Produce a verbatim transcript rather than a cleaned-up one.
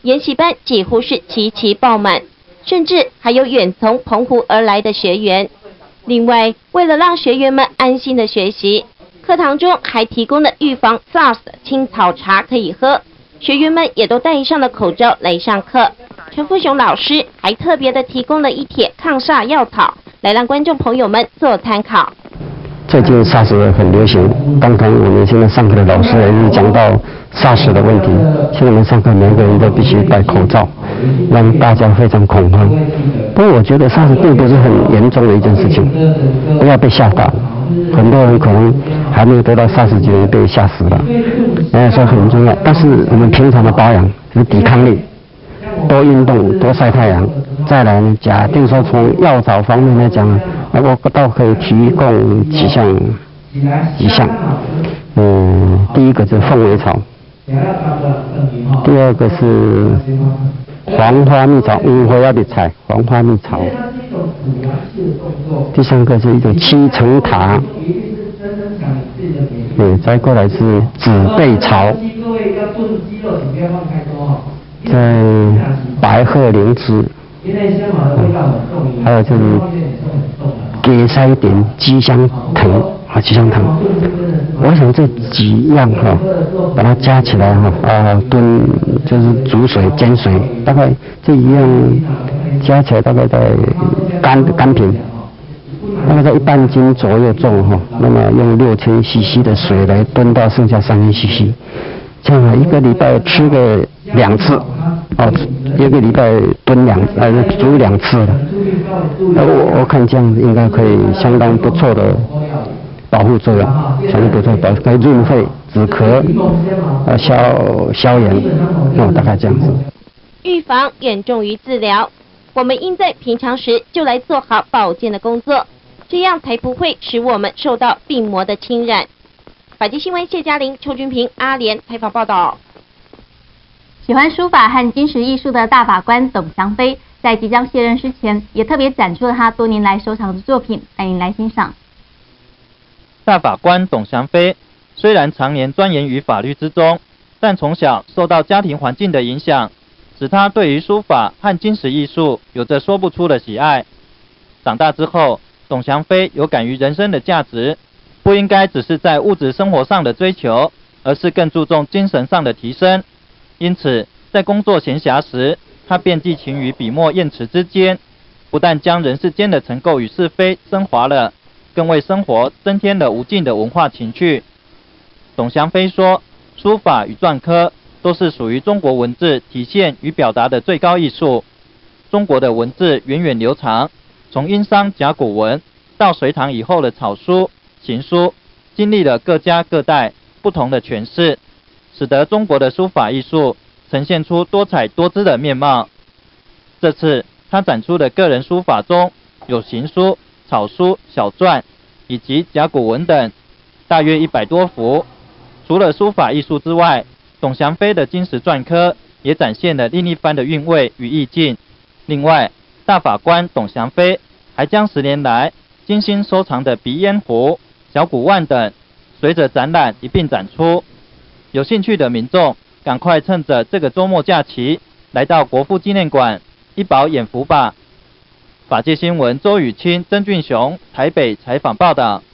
研习班几乎是齐齐爆满，甚至还有远从澎湖而来的学员。另外，为了让学员们安心的学习，课堂中还提供了预防 SARS 青草茶可以喝，学员们也都戴上了口罩来上课。陈富雄老师还特别的提供了一帖抗煞药草，来让观众朋友们做参考。 最近 SARS 很流行，刚刚我们现在上课的老师也是讲到 SARS 的问题。现在我们上课每个人都必须戴口罩，让大家非常恐慌。不过我觉得 SARS 并不是很严重的一件事情，不要被吓到。很多人可能还没有得到 SARS 就被吓死了，哎，所以很重要。但是我们平常的保养是抵抗力，多运动，多晒太阳。再来呢，假定说从药草方面来讲，我倒可以提供几项几项。嗯，第一个是凤尾草，第二个是黄花蜜草，五花蜜菜，黄花蜜草。第三个是一种七层塔，嗯，再过来是紫背草，在白鹤灵芝。还有就是给塞一点吉祥藤啊，吉祥藤。我想这几样哈、哦，把它加起来哈、哦，啊炖就是煮水煎水，大概这一样加起来大概在干干品，大概在一半斤左右重哈、哦。那么用六千 C C 的水来炖到剩下三千 C C， 这样啊一个礼拜吃个两次。哦，一个礼拜炖两呃煮两次了，呃我我看这样子应该可以相当不错的保护作用，相当不错，保可以润肺、止咳、呃消消炎，哦大概这样子。 预防远重于治疗，我们应在平常时就来做好保健的工作，这样才不会使我们受到病魔的侵染。百济新闻谢嘉玲、邱君平、阿莲采访报道。 喜欢书法和金石艺术的大法官董祥飞，在即将卸任之前，也特别展出了他多年来收藏的作品，欢迎来欣赏。 大法官董祥飞虽然常年钻研于法律之中，但从小受到家庭环境的影响，使他对于书法和金石艺术有着说不出的喜爱。长大之后，董祥飞有感于人生的价值，不应该只是在物质生活上的追求，而是更注重精神上的提升。因此，在工作闲暇时，他便寄情于笔墨砚词之间，不但将人世间的尘垢与是非升华了，更为生活增添了无尽的文化情趣。董祥飞说，书法与篆刻都是属于中国文字体现与表达的最高艺术。中国的文字源远流长，从殷商甲骨文到隋唐以后的草书、行书，经历了各家各代不同的诠释，使得中国的书法艺术呈现出多彩多姿的面貌。这次他展出的个人书法中有行书、草书、小篆以及甲骨文等，大约一百多幅。除了书法艺术之外，董祥飞的金石篆刻也展现了另一番的韵味与意境。另外，大法官董祥飞还将十年来精心收藏的鼻烟壶、小骨腕等，随着展览一并展出。有兴趣的民众，赶快趁着这个周末假期，来到国父纪念馆一饱眼福吧。法界新闻周雨清、曾俊雄台北采访报道。